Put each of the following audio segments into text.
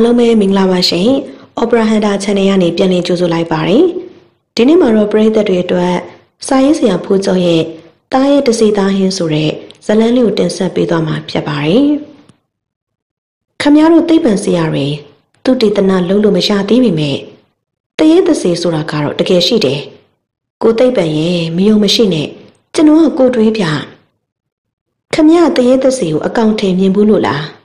လုံးပဲမင်္ဂလာပါရှင်။ Opera Hunter Channel ကနေပြန်လည်ကြိုဆိုလိုက်ပါတယ်။ဒီနေ့မှာတော့ပရိသတ်တွေအတွက်စာရေးဆရာဖိုးကျော်ရဲ့တားရဲ့တစီသားဟင်းဆိုတဲ့ဇာတ်လမ်းလေးကိုတင်ဆက်ပေးသွားမှာဖြစ်ပါတယ်။ခမရတို့သိပ္ပံဆရာတွေသူတေသနာလုံးလို့မရသေးပေမဲ့တရေတစီဆိုတာကတော့တကယ်ရှိတယ်။ကိုသိပ္ပံရဲ့မယုံမရှိနဲ့ကျွန်တော်ကကိုတွေးပြခမရတရေတစီကိုအကောင့်ထဲမြင်ဘူးလို့လား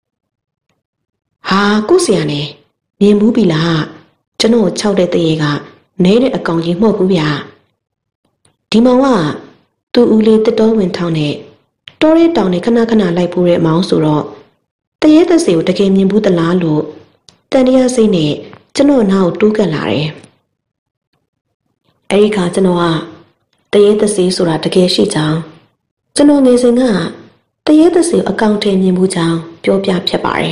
ဟာကိုဆရာနဲ့မြင်ဘူးပြီလားကျွန်တော်6တဲ့တရေကနဲတဲ့အကောင်ကြီးမဟုတ်ဘူးဗျာဒီမောင်ကသူ့ဦးလေးတတော်ဝင်ထောင်းနဲ့တောရဲတောင်နဲ့ခဏခဏလိုက်ပိုးတဲ့အမောင်ဆိုတော့တရေသက်စီကိုတကယ်မြင်ဘူးသလားလို့တန်တရားစိတ်နဲ့ကျွန်တော်နားကိုတိုးကပ်လာတယ်အဲဒီခါကျွန်တော်ကတရေသက်စီဆိုတာတကယ်ရှိကြောင်းကျွန်တော်ငယ်စဉ်ကတရေသက်စီကိုအကောင်ထဲမြင်ဘူးကြောင်းပြောပြဖြစ်ပါတယ်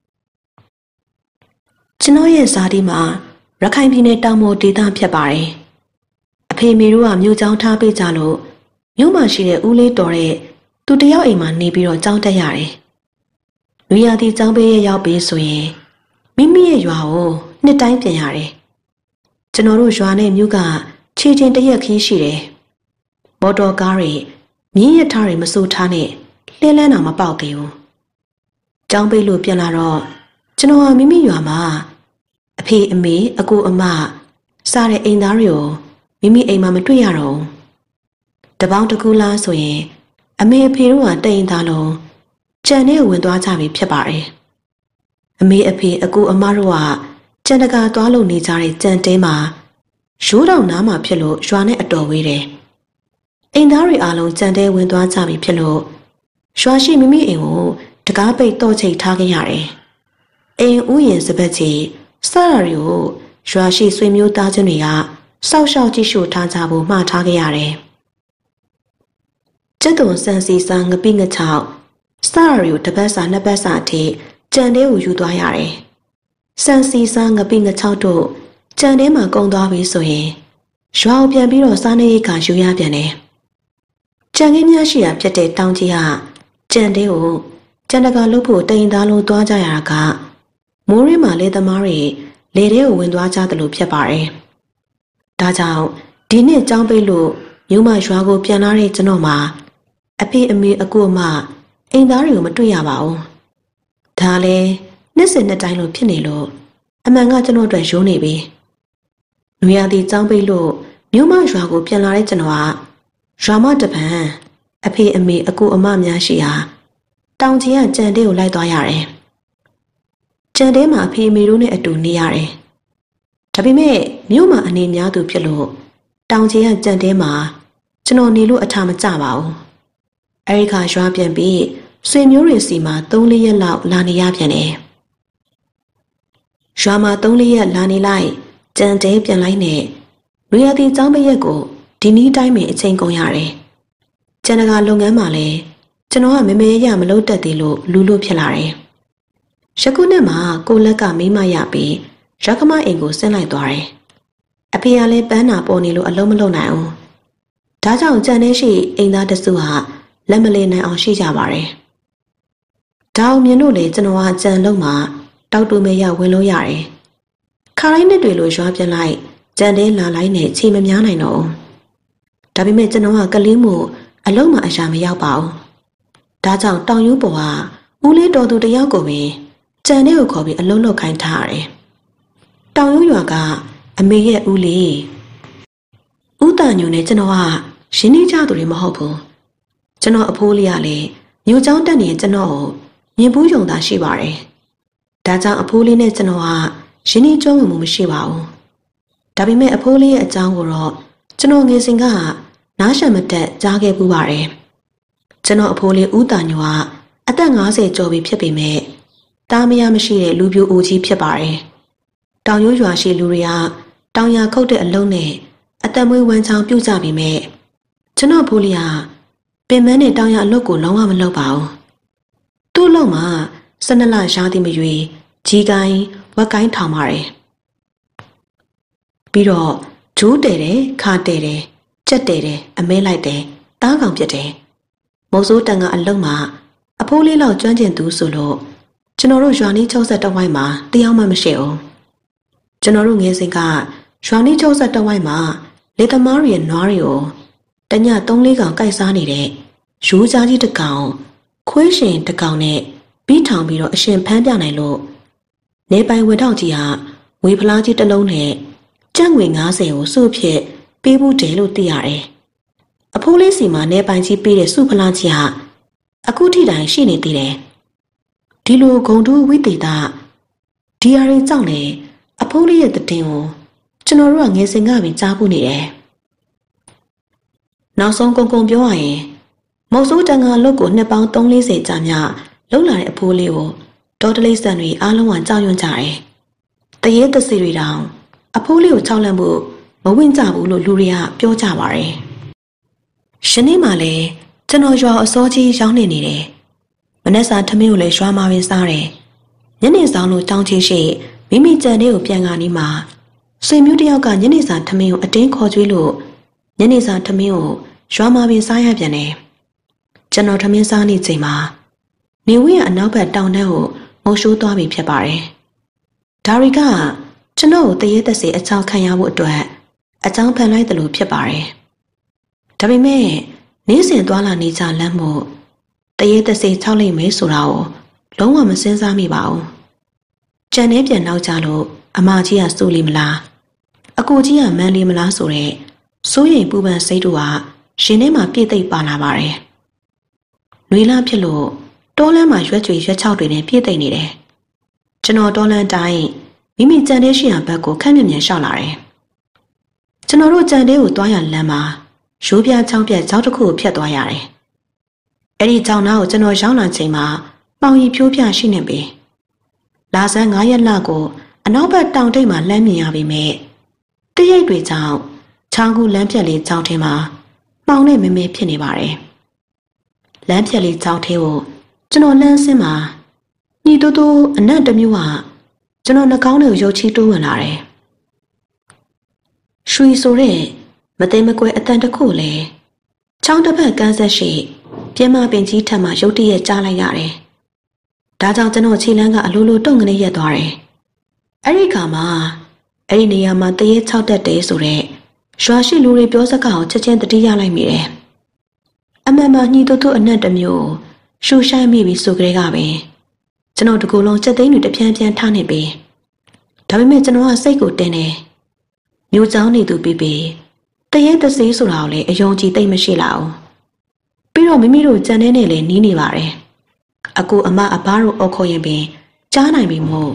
ကျွန်တော်ရဲ့ဇာတိမှာရခိုင်ပြည်နယ်တောင်ပေါ်ဒေသဖြစ်ပါတယ်။အဖေမေတို့ကမြို့ကျောင်းထားပေးကြလို့မြို့မှာရှိတဲ့ဦးလေးတော်တဲ့သူတယောက်အိမ်မှာနေပြီးတော့ကျောင်းတက်ရတယ်။လူရသည်ကျောင်းပေးရရောက်ပြီးဆိုရင်မိမိရဲ့ရွာကိုနှစ်တိုင်းပြန်ရတယ်။ကျွန်တော်တို့ရွာနဲ့မြို့ကခြေချင်းတရက်ခင်းရှိတယ်။မော်တော်ကားတွေမြင်းရထားတွေမစိုးထားနဲ့လှဲလန်းတာမပေါက်သေးဘူး။ကျောင်းပေးလို့ပြန်လာတော့ကျွန်တော်ကမိမိရွာမှာအဖေအမေအကိုအမစားတဲ့အိမ်သားတွေကိုမိမိအိမ်မှာမတွေ့ရတော့တပေါင်းတစ်ခုလားဆိုရင်အမေအဖေတို့ကတိမ်သားလုံးကြံထဲဝင်သွားကြပြီဖြစ်ပါတယ်အမေအဖေအကိုအမတို့ကကြံတကာသွားလို့နေကြတဲ့ကြံတဲမှာရိုးတောင်နားမှာဖြစ်လို့ရွာနဲ့အတော်ဝေးတယ်အိမ်သားတွေအားလုံးကြံတဲဝင်သွားကြပြီဖြစ်လို့ရွာရှိမိမိအိမ်ကိုတကားပိတ်တော့ချိတ်ထားခဲ့ရတယ်အိမ်ဥယျာဉ်စပတ်ချီစတာတွေကိုရွာရှိဆွေမျိုးသားချင်းတွေကစောက်ရှောက်ကြည့်ရှုထားကြဖို့မှားထားခဲ့ရတယ်။ကျက်သွန်စံစီစာငပိငချောက်စတာတွေကိုတစ်ပတ်စာနှစ်ပတ်စာအထိကြံတဲကိုယူသွားရတယ်။စံစီစာငပိငချောက်တို့ကြံတဲမှာကုန်သွားပြီဆိုရင်ရွာကိုပြန်ပြီးတော့စားနေရိတ်ကယူရပြန်တယ်။ကြံခင်းများရှိရာဖြစ်တဲ့တောင်ကြီးကကြံတဲကိုကြံတကာလုပ်ဖို့တိမ်သားလုံးသွားကြရတာကမိုးရင်းမှာလေသမားတွေလေထဲကိုဝင်သွားကြတယ်လို့ဖြစ်ပါတယ်။ဒါကြောင့်ဒီနှစ်ကျောင်းပိတ်လို့မြို့မရွာကိုပြန်လာတဲ့ကျွန်တော်မှာအဖေအမေအကိုအမအိမ်သားတွေကိုမတွေ့ရပါဘူး။ဒါလည်းနှစ်စဉ်နှစ်တိုင်းလို့ဖြစ်နေလို့အမှန်ကကျွန်တော်အတွက်ရိုးနေပြီ။နွေရာသီကျောင်းပိတ်လို့မြို့မရွာကိုပြန်လာတဲ့ကျွန်တော်ကရွာမတပံအဖေအမေအကိုအမများရှိရာတောင်ကြီးကကြံတဲကိုလိုက်သွားရတယ်။ကြံတဲမှာအဖေအမေတို့နဲ့အတူနေရတယ်။ဒါပေမဲ့မြို့မှာအနေများသူဖြစ်လို့တောင်ကြီးကကြံတဲမှာကျွန်တော်နေလို့အထာမကျပါဘူး။အဲဒီခါရွာပြန်ပြီးဆွေမျိုးတွေစီမှာ3-4ရက်လောက်လာနေရပြန်တယ်။ရွာမှာ3-4ရက်လာနေလိုက်ကြံတဲပြန်လိုက်နဲ့လူရသည်ကျောင်းပိတ်ရက်ကိုဒီနည်းတိုင်းပဲအချိန်ကုန်ရတယ်။ကျန်တကာလုပ်ငန်းမှာလည်းကျွန်တော်ကမမေရမလုပ်တတ်သေးလို့လူလို့ဖြစ်လာတယ်။ယခုနှစ်မှာကိုလက်ကမိမရပြီးရခမအိမ်ကိုဆင်းလိုက်သွားတယ်။အဖေကလည်းပန်းနာပေါ်နေလို့အလုံးမလုံးနိုင်အောင်။ဒါကြောင့်ကြံနေရှိအိမ်သားတစုဟာလက်မလေးနိုင်အောင်ရှိကြပါတယ်။ဒါအောင်မြင်လို့လေကျွန်တော်ကကြံလုံးမှာတောက်တူမဲရဝင်လို့ရတယ်။ခါတိုင်းနှစ်တွေလိုရွာပြန်လိုက်ကြံတဲလာလိုက်နဲ့ချိန်မများနိုင်တော့ဘူး။ဒါပေမဲ့ကျွန်တော်ကကလေးမှုအလုံးမှာအရာမရောက်ပါဘူး။ဒါကြောင့်တောင်ယူပေါ်ကဦးလေးတော်သူတယောက်ကိုပဲကြံတဲ့ကိုခေါ်ပြီးအလုံးလောက်ခိုင်းထားရတယ်။တောင်ရုံရွာကအမေရဲ့ဦးလေးဦးတန်ညိုနဲ့ကျွန်တော်ကရင်းနှီးကြသူတွေမဟုတ်ဘူး။ကျွန်တော်အဖိုးလေးကလည်းမြို့ကျောင်းတက်နေကျွန်တော်ကိုမြင်ဘူးယုံတာရှိပါတယ်။ဒါကြောင့်အဖိုးလေးနဲ့ကျွန်တော်ကရင်းနှီးကျွမ်းဝင်မှုမရှိပါဘူး။ဒါပေမဲ့အဖိုးလေးရဲ့အကြောင်းကိုတော့ကျွန်တော်ငယ်စဉ်ကနားရှံမတက်ကြားခဲ့ပူပါတယ်။ကျွန်တော်အဖိုးလေးဦးတန်ညိုကအသက်50ကျော်ပြီဖြစ်ပေမဲ့တားမရမရှိတဲ့လူပြိုအိုကြီးဖြစ်ပါတယ်။တောင်ရိုးရွာရှိလူတွေကတောင်ရခုတ်တဲ့အလုံးနဲ့အသက်မွေးဝမ်းချောင်းပြုတ်ကြပြီမဲ့ကျွန်တော်ဖိုးလေးကပင်မနဲ့တောင်ရအလုပ်ကိုလုံးဝမလုပ်ပါဘူး။သူ့လုံးမှာ12လရှားသည်မရွေကြီးကိုင်းဝက်ကိုင်းထောင်ပါတယ်။ပြီးတော့ဂျိုးတဲတယ်ခါတဲတယ်ကြက်တဲတယ်အမဲလိုက်တယ်တားကောင်ပြစ်တယ်မုတ်ဆိုးတန်ကအလုံးမှာအဖိုးလေးလောက်ကျွမ်းကျင်သူဆိုလို့ကျွန်တော်တို့ရွာနီး60တဝိုက်မှာတရားမှမရှိဘူးကျွန်တော်တို့ငယ်စဉ်ကရွာနီး60တဝိုက်မှာလေသမားတွေရဲ့နွားတွေကိုတည3-4ကောင်ကိုက်စားနေတဲ့ရိုးကြားကြီးတစ်ကောင်ခွေးရှင်တစ်ကောင်နဲ့ပြီးထောင်ပြီးတော့အရှင်ဖမ်းပြနိုင်လို့နေပိုင်ဝေထောက်ကြီးဟာငွေဖလားကြီးတစ်လုံးနဲ့ကျပ်ငွေ90ကိုစုဖြစ်ပေးဖို့တယ်လို့သိရတယ်။အဖိုးလေးစီမှာနေပိုင်ကြီးပေးတဲ့စုဖလားကြီးဟာအခုထိတိုင်ရှိနေသေးတယ်။ဒီလိုဂုံတူးဝိသေသဒီအရင်ကြောင့်လေအဖိုးလေးရဲ့တည်င်းကိုကျွန်တော်တို့ကငယ်စဉ်ကပဲကြားဖို့နေတယ်။နောက်ဆုံးကုံပြောရရင်မုတ်ဆိုးတန်ငါလုတ်ကိုနှစ်ပေါင်း340ကြာမြလှုပ်လာတဲ့အဖိုးလေးကိုဒေါ်တလေးဆန်တွေအားလုံးကကြောက်ရွံ့ကြတယ်။တရေတစီတွေတောင်အဖိုးလေးကိုချောက်လန့်ဖို့မဝင်ကြဘူးလို့လူတွေကပြောကြပါတယ်။ရှနေ့မှလည်းကျွန်တော်ရွာအစောကြီးရောက်နေတယ်။မနက်စာထမင်းကိုလည်းရွာမှာပဲစားတယ်။ညနေဆောင်လို့တောင်းချေရှိမိမိကြံလေးကိုပြန်ကာနီးမှာဆွေမျိုးတယောက်ကညနေစာထမင်းကိုအတင်းခေါ်ကြွေးလို့ညနေစာထမင်းကိုရွာမှာပဲစားရပြန်တယ်။ကျွန်တော်ထမင်းစားနေချိန်မှာနေဝင်းရဲ့အနောက်ဘက်တောင်တန်းကိုငိုရှိုးသွားပြီဖြစ်ပါတယ်။ဒါရီကကျွန်တော်ကိုတရေသက်စေအချောင်းခံရဖို့အတွက်အချောင်းဖန်လိုက်တယ်လို့ဖြစ်ပါတယ်။ဒါပေမဲ့နေ့စဉ်သွားလာနေကြလမ်းမို့တရေသက်စေချောက်လိုက်မယ်ဆိုတာကိုလုံးဝမစင်စားမိပါဘူး။ကြံနေပြန်နောက်ကြလို့အမကြီးကစိုးလီမလားအကိုကြီးကမန်းလီမလားဆိုတဲ့စိုးရိမ်ပူပန်စိတ်တို့ကရှင်ထဲမှာပြည့်သိပ်ပါလာပါတယ်။နှွေလာဖြစ်လို့တောလမ်းမှာရွက်ကြွေရွက်ချောက်တွေနဲ့ပြည့်သိပ်နေတယ်။ကျွန်တော်တောလမ်းတိုင်းမိမိကြံတဲ့ရှိရဘက်ကိုခက်မြင်မြန်ရှောက်လာတယ်။ကျွန်တော်တို့ကြံတဲ့ကိုသွားရလမ်းမှာရိုးပြချောင်းပြက်ကြောက်တစ်ခုကိုဖြတ်သွားရတယ်။အဲ့ဒီကြောင်နာကိုကျွန်တော်ရောက်လာချိန်မှာပေါင်ရီဖြိုးပြရှိနေပြီ။လာဆန်း9ရက်လကိုအနောက်ဘက်တောင်ထိပ်မှာလှမ်းမြင်ရပြီမဲ့တရိပ်တွေကြောင့်ချောင်းကူလမ်းပြက်လေးကြောင်ထင်းမှာပေါင်နဲ့မမဲဖြစ်နေပါတယ်။လမ်းပြက်လေးကြောင်ထဲကိုကျွန်တော်လမ်းဆင်းမှာညီတိုးတိုးအနက်တစ်မျိုးကကျွန်တော်နှာခေါင်းတွေကိုရုပ်ချီးတိုးဝင်လာတယ်။ရွှေဆိုတဲ့မသိမကွဲအတန်တစ်ခုလည်းချောင်းတစ်ဖက်ကန်းဆက်ရှိပြင်းမပင်ကြီးထက်မှရုတ်တရက်ကြားလိုက်ရတယ်။ဒါကြောင့်ကျွန်တော်ခြေလမ်းကအလိုလိုတုံငနေရက်သွားတယ်။အဲ့ဒီခါမှာအဲ့ဒီနေရာမှာတရေ6တက်တယ်ဆိုတဲ့ရွာရှိလူတွေပြောစကားကိုချက်ချင်းတတိယလိုက်မိတယ်။အမှန်မှညီတိုးတိုးအနက်တစ်မျိုးရှူဆိုင်မိပြီဆိုကြတဲ့ကပဲကျွန်တော်တကူလုံးချက်သိန်းတွေတပြန်းပြန်းထားနေပြီဒါပေမဲ့ကျွန်တော်ကစိတ်ကိုတင်းတယ်မျိုးချောင်းနေသူပြီးတရေတစေးဆိုတာကိုလည်းအယုံကြည်သိမ့်မရှိလာဘူးပြီးတော့မိမိတို့ကြံနေနဲ့လည်းနီးနေပါတယ်အကူအမအဘတို့အခေါ်ရင်ပင်ကြားနိုင်ပြီမို့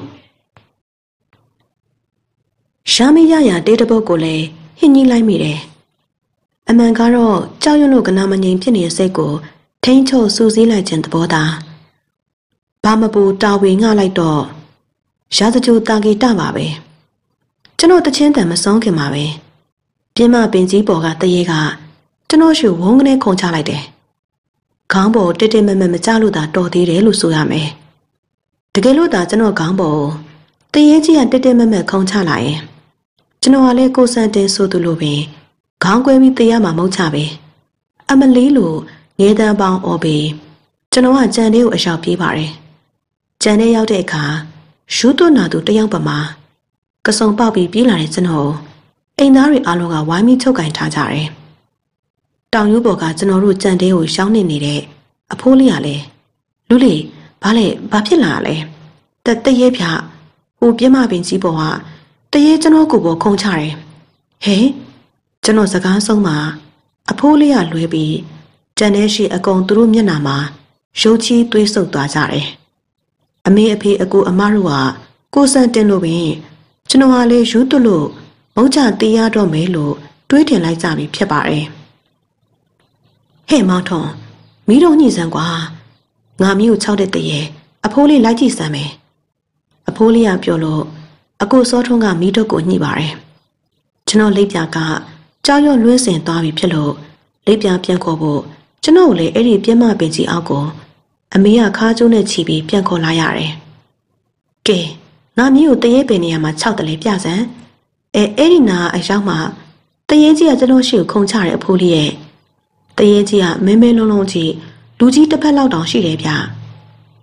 ရှာမရရတေးတပုတ်ကိုလည်းဟင်းကြီးလိုက်မိတယ်အမှန်ကတော့ကြောက်ရွံ့လို့ကနာမငြိမ်ဖြစ်နေတဲ့စိတ်ကိုထိန်းချုပ်စူးစီးလိုက်ခြင်းသဘောသာဘာမပူတာဝေငှလိုက်တော့ရာဇကြိုတာဂီတပါပဲကျွန်တော်တချင်းတန်မဆုံးခင်ပါပဲပြင်းမပင်ကြီးပေါ်ကတရေကကျွန်တော်ရှူဝုန်းကနေခုန်ချလိုက်တယ်ခေါင်းပေါ်တစ်တစ်မမမကြလို့သာတော်သေးတယ်လို့ဆိုရမယ်တကယ်လို့သာကျွန်တော်ခေါင်းပေါ်တရေကြီးကတစ်တစ်မမခုန်ချလာရင်ကျွန်တော်ကလည်းကိုစံတင်ဆိုသူလိုပင်ခေါင်းကွဲပြီးတရားမှမဟုတ်ချပဲအမလီလို့ငေးတန်းပေါင်းအော်ပြီးကျွန်တော်ကကြံလေးကိုအရောက်ပြေးပါတယ်ကြံလေးရောက်တဲ့အခါရှူးသွနာသူတယောက်ပမာကစုံပေါက်ပြီးပြေးလာတဲ့ကျွန်တော်အိမ်သားတွေအားလုံးကဝိုင်းပြီးချုပ်ကင်ထားကြတယ်တောင်ရိုးပေါ်ကကျွန်တော်တို့ကြံလေးကိုရှောင်းနေနေတဲ့အဖိုးလေးကလည်းလူလေးဘာလဲဘာဖြစ်လာလဲတရေဖြာဟိုပြမပင်ကြီးပေါ်ကတရေကျွန်တော်ကိုပေါ်ခုံချတယ်ဟဲကျွန်တော်စကားဆုံးမှာအဖိုးလေးကလွဲပြီးကြံတဲ့ရှိအကုန်သူတို့မျက်နှာမှာရုပ်ချီးသွေးဆုပ်သွားကြတယ်အမေအဖေအကူအမတို့ကကိုစံတင်လို့ပင်ကျွန်တော်ကလေယူသွလို့မုတ်ချတေးရတော့မယ်လို့တွေးထင်လိုက်ကြပြီဖြစ်ပါတယ်ဟဲ့မောင်ထွန်းမီးတော့ညှိစမ်းကွာငါမျိုး6တဲ့တရေအဖိုးလေးလိုက်ကြည့်စမ်းမယ်အဖိုးလေးကပြောလို့အကိုစောထွန်းကမီးတော့ကိုညှိပါတယ်ကျွန်တော်လက်ပြကကြောက်ရွံ့လွှဲစင်သွားပြီဖြစ်လို့လက်ပြပြန်ခေါ်ဖို့ကျွန်တော်လည်းအဲ့ဒီပြင်းမပင်ကြီးအောက်ကိုအမေကခါးကျိုးနဲ့ချီပြီးပြန်ခေါ်လာရတယ်။ကဲငါမျိုးကိုတရေပင်နေရာမှာ6တလဲပြစမ်းအဲ့ဒီနာအရောက်မှာတရေကြီးကကျွန်တော်ရှိကိုခုံချတဲ့အဖိုးလေးရဲ့တရေကြီးကမဲမဲလုံးလုံးကြီးလူကြီးတစ်ဖက်လောက်တောင်ရှိတယ်ဗျ။ကြ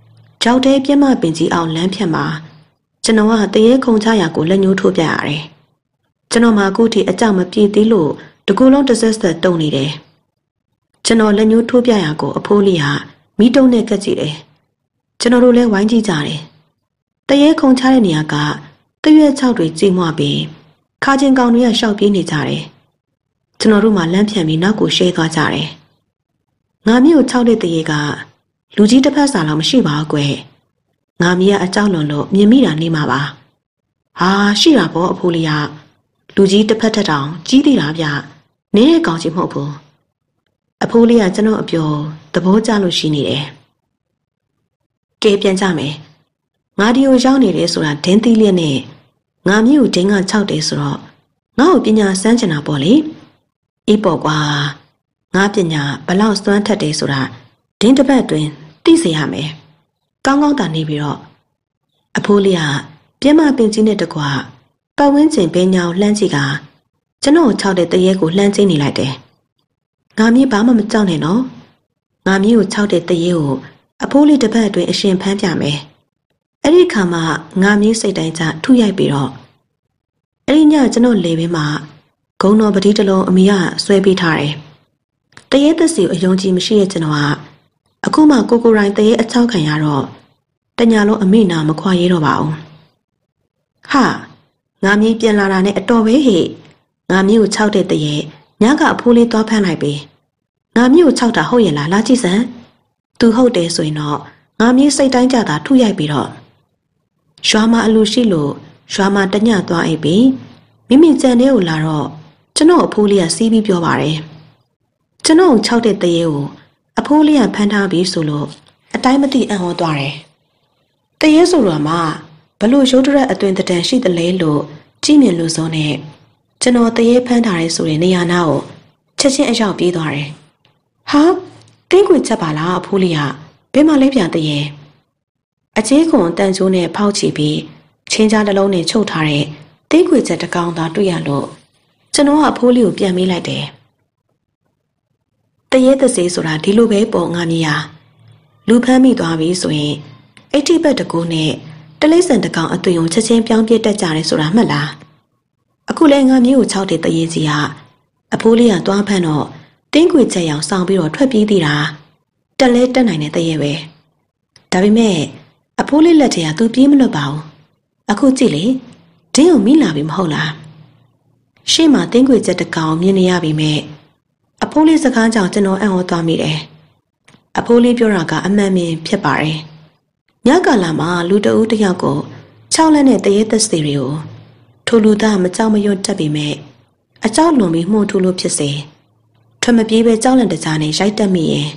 ကြောက်တဲ့ပြက်မပင်ကြီးအောင်လမ်းဖြတ်မှာကျွန်တော်ကတရေခုံချရာကိုလက်ညှိုးထိုးပြရတယ်ကျွန်တော်မှအခုထိအကြောက်မပြေသေးလို့တကူလုံးတစ်ဆက်ဆက်တုံနေတယ်ကျွန်တော်လက်ညှိုးထိုးပြရာကိုအဖိုးလေးကမိတုံးနဲ့ကက်ကြည့်တယ်ကျွန်တော်တို့လည်းဝိုင်းကြည့်ကြတယ်တရေခုံချတဲ့နေရာကတရွက်ချောက်တွေကြီးမွပြီးခါချင်းကောင်တွေကရှောက်ပြေးနေကြတယ်ကျွန်တော်တို့မှလမ်းဖြန့်ပြီးနောက်ကိုရှဲသွားကြတယ်ငါမျိုးချောက်တဲ့တရေကလူကြီးတစ်ဖက်စာလောက်မရှိပါဘူးကွယ်ငါမီးကအကြောက်လွန်လို့မြင်မိတာနေမှာပါဟာရှိတာပေါ့အဖိုးလေးကလူကြီးတစ်ဖက်ထက်တောင်ကြီးသေးတာဗျနင်းတဲ့ကောင်ကြီးမဟုတ်ဘူးအဖိုးလေးကကျွန်တော်အပြောသဘောကျလို့ရှိနေတယ်ကဲပြန်ကြမယ်ငါဒီကိုရောက်နေတယ်ဆိုတာဒင်းသီးလေးနဲ့ငါမျိုးဒင်းက6တယ်ဆိုတော့ငါ့ကိုပညာစမ်းချင်တာပေါ့လေအေးပေါ့ကွာငါပညာဘလောက်စွမ်းထက်တယ်ဆိုတာဒင်းတစ်ပတ်အတွင်းသိစေရမယ်ကောင်းကောင်းသာနေပြီးတော့အဖိုးလေးကပြင်းမပင်ကြီးနဲ့တကွာပတ်ဝန်းကျင်ဘဲညာကိုလှမ်းကြည့်ကကျွန်တော်6တဲ့တရေကိုလှမ်းကြည့်နေလိုက်တယ်ငါမျိုးဘာမှမကြောက်နဲ့နော်ငါမျိုးကို6တဲ့တရေကိုအဖိုးလေးတစ်ပတ်အတွင်းအရှင်ဖမ်းပြမယ်အဲ့ဒီခါမှာငါမျိုးစိတ်တိုင်းကျထုရိုက်ပြီးတော့အဲ့ဒီညကျွန်တော်လေဘင်းမှာဂုံတော်ပတိတလုံးအမေကဆွဲပေးထားတယ်တရေသက်စီကိုအယုံကြည်မရှိတဲ့ကျွန်တော်ကအခုမှကိုကိုရိုင်းတရေအချောက်ခံရတော့တညာလုံးအမိနာမခွာရဲတော့ပါဘူးဟာငါမြေးပြန်လာတာနဲ့အတော်ပဲဟဲ့ငါမြေးကို6တဲ့တရေညကအဖိုးလေးသွားဖမ်းလိုက်ပြီငါမြေးကို6တာဟုတ်ရဲ့လားလာကြည့်စမ်းသူဟုတ်တယ်ဆိုရင်တော့ငါမြေးစိတ်တိုင်းကြတာထုရိုက်ပြီးတော့ရွာမှာအလိုရှိလို့ရွာမှာတညသွားအိပ်ပြီးမိမိကြံတဲ့ကိုလာတော့ကျွန်တော်အဖိုးလေးကစီးပြီးပြောပါတယ်ကျွန်တော်6တဲ့တရေကိုအဖိုးလေးကဖမ်းထားပြီးဆိုလို့အတိုင်းမသိအံ့ဩသွားတယ်တရေဆိုတော့မှဘလို့ရုပ်တရက်အသွင်တန်ရှိတယ်လဲလို့ကြည့်မြင်လို့စောနဲ့ကျွန်တော်တရေဖမ်းထားရဲဆိုတဲ့နေရာနာကိုချက်ချင်းအရောက်ပြေးသွားတယ်ဟာတင်းခွေချက်ပါလားအဖိုးလေးကဘယ်မှလဲပြန်တရေအချေးခွန်တန်ချိုးနဲ့ဖောက်ချပြီးချင်းကြားတစ်လုံးနဲ့ချုပ်ထားတဲ့တင်းခွေချက်တစ်ကောင်သာတွေ့ရလို့ကျွန်တော်ကအဖိုးလေးကိုပြန်မေးလိုက်တယ်တရေသစေးဆိုတာဒီလိုပဲပေါ့ငါမြည်ဟာလူဖမ်းမိသွားပြီဆိုရင်အိဋ္ဌိပတ်တကူနဲ့တလိမ့်ဆန်တကောင်အသွင်ကိုချက်ချင်းပြောင်းပြတက်ကြတယ်ဆိုတာမှတ်လားအခုလဲငါမျိုးကို6တဲ့တရေကြီးကအဖိုးလေးကသွားဖမ်းတော့တင်းခွေချက်ရောင်ဆောင်ပြီးတော့ထွက်ပြေးသေးတာတက်လဲတက်နိုင်တဲ့တရေပဲဒါပေမဲ့အဖိုးလေးလက်ထဲကသူပြေးမလွတ်ပါဘူးအခုကြည့်လေဒင်းကိုမိလာပြီမဟုတ်လားရှေ့မှာတင်းခွေချက်တကောင်မြင်နေရပြီမဲ့အဖိုးလေးစကားကြောင့်ကျွန်တော်အံ့ဩသွားမိတယ်အဖိုးလေးပြောတာကအမှန်ပင်ဖြစ်ပါတယ်ညကာလာမှာလူတဦးတယောက်ကို6လက်နဲ့တရေသက်စီတွေကိုထိုလူသားမကြောက်မရွံ့တက်ပေမဲ့အကြောက်လွန်ပြီးမှုန်ထိုးလို့ဖြစ်စေထွက်မပြေးပဲကြောက်လန့်တကြားနဲ့ရိုက်တက်မိရင်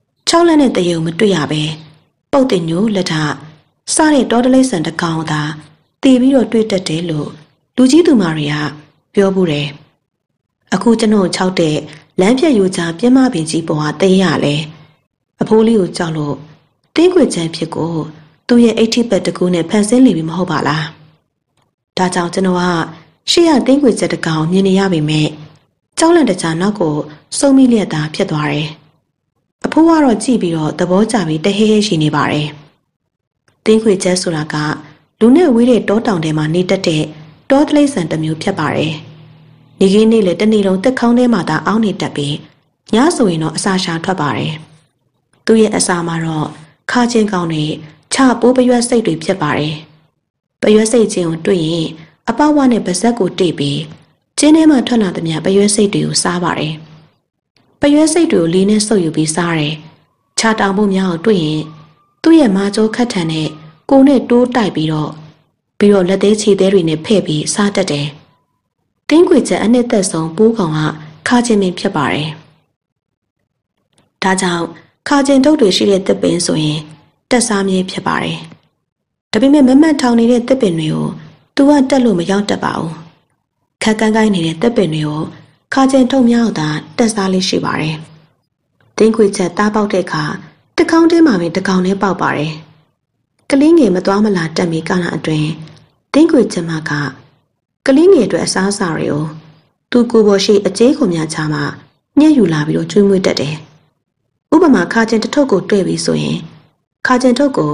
6လက်နဲ့တရေကိုမတွေ့ရပဲပုတ်တင်ညိုလက်ထစားတဲ့တောတလိမ့်ဆန်တကောင်သာတည်ပြီးတော့တွေ့တတ်တယ်လို့လူကြီးသူမတွေကပြောဘူးတယ်အခုကျွန်တော်6တဲ့လမ်းဖြတ်ယူချပြင်းမပင်ကြီးပေါ်ဟာတေးရလဲအဖိုးလေးကိုကြောက်လို့တင်းခွေချမ်းဖြစ်ကိုသူ့ရဲ့အိဋ္ဌိပတ်တကူနဲ့ဖန်ဆင်းလိပြီမဟုတ်ပါလားဒါကြောင့်ကျွန်တော်ကရှေ့ရတင်းခွေချက်တကောင်မြင်နေရပေမဲ့ကြောက်လန့်တကြားနောက်ကိုစုံမိလျက်သာဖြစ်သွားတယ်အဖိုးကတော့ကြည့်ပြီးတော့သဘောကျပြီးတဟဲဟဲရှိနေပါတယ်တင်းခွေချက်ဆိုတာကလူနဲ့ဝေးတဲ့တောတောင်ထဲမှာနေတတ်တဲ့တောတလိမ့်ဆန်တစ်မျိုးဖြစ်ပါတယ်နေခင်းနေ့လေတနေ့လုံးတက်ခေါင်းထဲမှာသာအောင်းနေတတ်ပြီးညဆိုရင်တော့အစာရှာထွက်ပါတယ်သူ့ရဲ့အစာမှာတော့ခါချင်းကောင်းတွေခြာပိုးပရွက်စိတ်တွေဖြစ်ပါတယ်ပရွက်စိတ်ချင်းကိုတွေ့ရင်အပေါဝနဲ့ပါဇက်ကိုတိတ်ပြီးကျင်းထဲမှာထွက်လာသမျှပရွက်စိတ်တွေကိုစားပါတယ်ပရွက်စိတ်တွေကိုလေးနဲ့ဆုပ်ယူပြီးစားတယ်ခြာတောင်ဖို့များအောင်တွေ့ရင်သူ့ရဲ့မာကျိုးခတ်ထန်နဲ့ကိုနဲ့တိုးတိုက်ပြီးတော့လက်သေးခြေသေးတွေနဲ့ဖဲ့ပြီးစားတတ်တယ်တင်းခွေချက်အနှစ်သက်ဆုံးပိုးကောင်ကခါချင်းပင်ဖြစ်ပါတယ်ဒါကြောင့်ခါချင်းတုပ်တွေရှိတဲ့တစ်ပင်ဆိုရင်တက်စားမြဲဖြစ်ပါတယ်ဒါပေမဲ့မမတ်ထောင်နေတဲ့တစ်ပင်တွေကိုသူကတက်လို့မရောက်တတ်ပါဘူးခက်ကန်ကိုင်းနေတဲ့တစ်ပင်တွေကိုခါချင်းထုံမြောက်တာတက်စားလေးရှိပါတယ်တင်းခွေချက်တားပေါက်တဲ့အခါတကောင်းတင်းမှာပင်တကောင်နဲ့ပေါက်ပါတယ်ကလေးငယ်မသွားမလာတက်ပြီးကာလအတွင်းတင်းခွေချက်မကကလေးငယ်အတွက်အစားအစာတွေကိုသူကိုယ်ပေါ်ရှိအကျေးခုံများချမှာညှက်ယူလာပြီးတော့ကျွေးမွေးတတ်တယ်ဥပမာခါချင်းတစ်ထုပ်ကိုတွေ့ပြီဆိုရင်ခါချင်းထုပ်ကို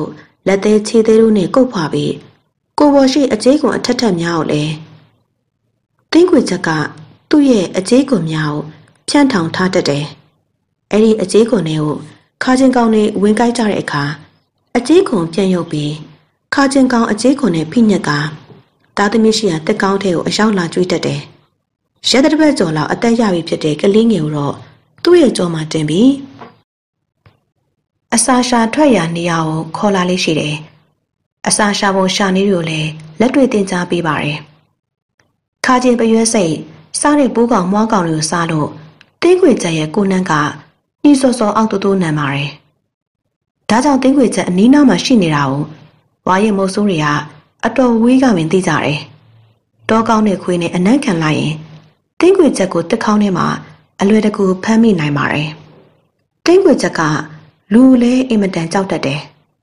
လက်သေးခြေသေးတို့နဲ့ကုတ်ဖွာပြီးကိုပေါ်ရှိအကျေးကွန်အထက်ထက်များကိုလည်းတင်းခွေချက်ကသူ့ရဲ့အကျေးကွန်များကိုဖြန့်ထောင်ထားတတ်တယ်။အဲ့ဒီအကျေးကွန်တွေကိုခါချင်းကောင်းနဲ့ဝင်ကိုက်ကြတဲ့အခါအကျေးကွန်ပြန်ရုပ်ပြီးခါချင်းကောင်းအကျေးကွန်နဲ့ဖိညက်ကသားသမီးရှိရာတက်ကောင်းထဲကိုအရောက်လာကျွေးတတ်တယ်။ရဲတစ်ပတ်ကျော်လောက်အသက်ရပြီဖြစ်တဲ့ကလေးငယ်ကိုတော့သူ့ရဲ့ကြောမှာတင်ပြီးအစာရှာထွက်ရာနေရာကိုခေါ်လာလေးရှိတယ်။အစာရှာဖို့ရှာနေတွေကိုလည်းလက်တွေ့တင်ကြားပေးပါတယ်။ခါချင်းပရွဲစိတ်စားတဲ့ပိုးကောင်မွားကောင်တွေကိုစားလို့တင်းခွေချက်ရဲ့ကိုနှန်းကနှီးစောစောအောက်တိုးတိုးနံပါတယ်။ဒါကြောင့်တင်းခွေချက်အနီးနားမှာရှိနေတာကိုဝါရဲ့မိုးဆိုးတွေကအတော်ဝေးကပင်သိကြတယ်။တောကောင်းတဲ့ခွေးနဲ့အနံ့ခံလိုက်ရင်တင်းခွေချက်ကိုတက်ခေါင်းထဲမှာအလွယ်တကူဖမ်းမိနိုင်ပါတယ်။တင်းခွေချက်ကလူလဲအင်မတန်ကြောက်တတ်တယ်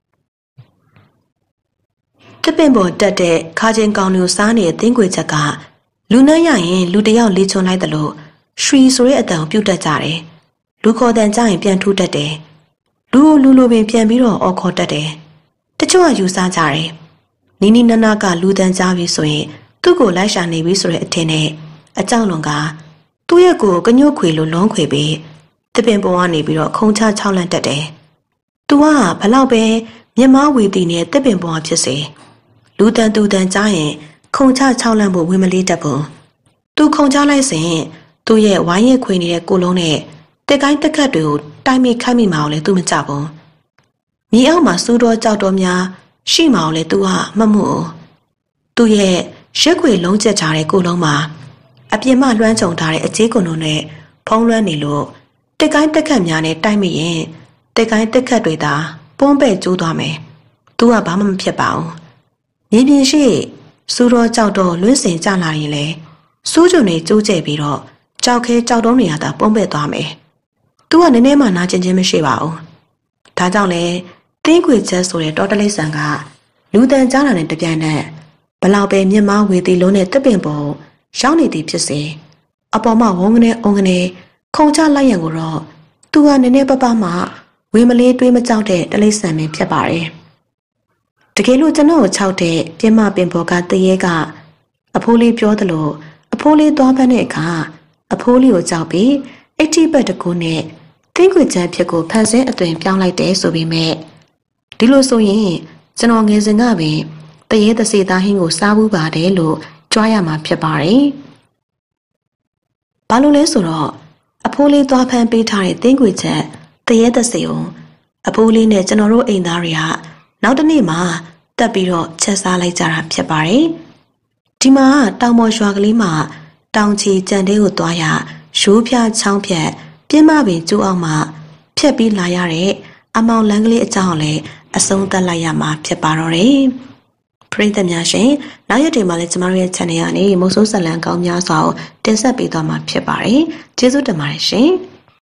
။တပင်ပေါ်တက်တဲ့ခါချင်းကောင်မျိုးစားနေတဲ့တင်းခွေချက်ကလူနှမ်းရရင်လူတယောက်လေးချုံလိုက်တယ်လို့ရွှီဆိုတဲ့အတန်ပြုတ်တက်ကြတယ်။လူခေါ်တန်ကြရင်ပြန်ထူးတတ်တယ်။လူလိုပင်ပြန်ပြီးတော့အော်ခေါ်တတ်တယ်။တချို့ကယူစားကြတယ်။နီနီနနာကလူတန်ကြားပြီးဆိုရင်သူ့ကိုလိုက်ရှာနေပြီဆိုတဲ့အထင်နဲ့အကြောက်လွန်ကသူ့ရဲ့ကိုကညွတ်ခွေလိုလွန်ခွေပြီးတပင်ပေါ်ကနေပြီးတော့ခုံချချောက်လန့်တတ်တယ်။သူကဘလောက်ပဲမြမဝေတီနဲ့တပင်ပေါ်ဖြစ်စေလူတန်သူတန်ကြားရင်ခုံချချောက်လန့်ဖို့ဝင်မလေးတတ်ဘူး။သူခုံချလိုက်စဉ်သူ့ရဲ့ဝိုင်းရဲခွေနေတဲ့ကိုလုံးနဲ့တက်ကိုင်းတက်ခတ်တွေကိုတိုင်းမိခိုက်မိမအောင်လဲသူမကြဘူး။မြေအောက်မှာစူးတော်ကြောက်တော်များရှိမအောင်လဲသူကမှတ်မှု။သူ့ရဲ့ရက်ခွေလုံးကျက်ထားတဲ့ကိုလုံးမှာအပြင်မှလွှမ်းခြုံထားတဲ့အကျေးကွန်တို့နဲ့ဖုံးလွှမ်းနေလို့တက်ကိုင်းတက်ခတ်များနဲ့တိုက်မိရင်တက်ကိုင်းတက်ခတ်တွေသာပွန်းပဲ့ကျိုးသွားမယ်။သူကဘာမှမဖြစ်ပါဘူး။မြေပြင်ရှိစူးတော်ကြောက်တော်လွှင့်စင်ကြလာရင်လေစူးကြုံနေကျိုးကျဲပြီးတော့ကြောက်ခဲကြောက်တုံးနေရတာပွန်းပဲ့သွားမယ်။သူကနည်းနည်းမှနာကျင်ခြင်းမရှိပါဘူး။ဒါကြောင့်လေတင်းခွေချက်ဆိုတဲ့တော်တလိပ်ဆန်ကလူတန်ကြားတာနဲ့တပြိုင်နက်ဘလောက်ပဲမြမဝေတီလုံးနဲ့တပင်ပေါ်ရောက်နေသည်ဖြစ်စေအပေါ်မှာဝုန်းကနေအုံကနေခုံချလိုက်ရန်ကိုတော့သူကနည်းနည်းပပမှဝေမလေးတွေးမကြောက်တဲ့တလိပ်ဆန်ပင်ဖြစ်ပါတယ်။တကယ်လို့ကျွန်တော်ကိုခြောက်တဲ့ပြမပင်ပေါ်ကတရေကအဖိုးလေးပြောသလိုအဖိုးလေးသွားဖမ်းတဲ့အခါအဖိုးလေးကိုကြောက်ပြီးအဋ္ဌိပတ်တကူနဲ့တင်းခွေချမ်းဖြစ်ကိုဖန်ဆင်းအသွင်ပြောင်းလိုက်တယ်ဆိုပေမဲ့ဒီလိုဆိုရင်ကျွန်တော်ငယ်စဉ်ကပင်တရေတစေသားဟင်းကိုစားဘူးပါတယ်လို့ကြွားရမှာဖြစ်ပါတယ်။ဘာလို့လဲဆိုတော့အဖိုးလေးသွားဖမ်းပေးထားတဲ့တင်းခွေချက်တရေတစေကိုအဖိုးလေးနဲ့ကျွန်တော်တို့အိမ်သားတွေကနောက်တစ်နေ့မှာတက်ပြီးတော့ချက်စားလိုက်ကြတာဖြစ်ပါတယ်။ဒီမှာတောင်ပေါ်ရွာကလေးမှာတောင်ချီကြံတဲကိုသွားရရိုးဖြားချောင်းဖြတ်ပြင်းမပင်ကျိုးအောင်မှဖြတ်ပြီးလာရတဲ့အမောင်လန်းကလေးအကြောင်းလည်းအဆုံးသတ်လိုက်ရမှာဖြစ်ပါတော့တယ်။ပရိသတ်များရှင်နောက်ရက်တွေမှာလည်းကျမတို့ရဲ့ channel ကနေမိုးဆိုးဇလံကောင်းများစွာကိုတင်ဆက်ပေးသွားမှာဖြစ်ပါတယ်။ကျေးဇူးတင်ပါတယ်ရှင်။